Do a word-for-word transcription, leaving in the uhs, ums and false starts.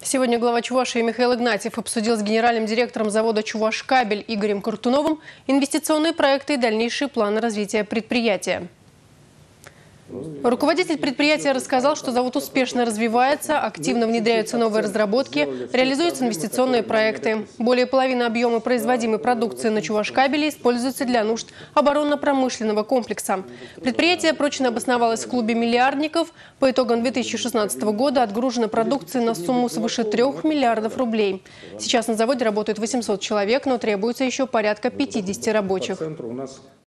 Сегодня глава Чувашии Михаил Игнатьев обсудил с генеральным директором завода «Чувашкабель» Игорем Картуновым инвестиционные проекты и дальнейшие планы развития предприятия. Руководитель предприятия рассказал, что завод успешно развивается, активно внедряются новые разработки, реализуются инвестиционные проекты. Более половины объема производимой продукции на Чувашкабеле используется для нужд оборонно-промышленного комплекса. Предприятие прочно обосновалось в клубе миллиардников. По итогам две тысячи шестнадцатого года отгружено продукции на сумму свыше трех миллиардов рублей. Сейчас на заводе работают восемьсот человек, но требуется еще порядка пятидесяти рабочих.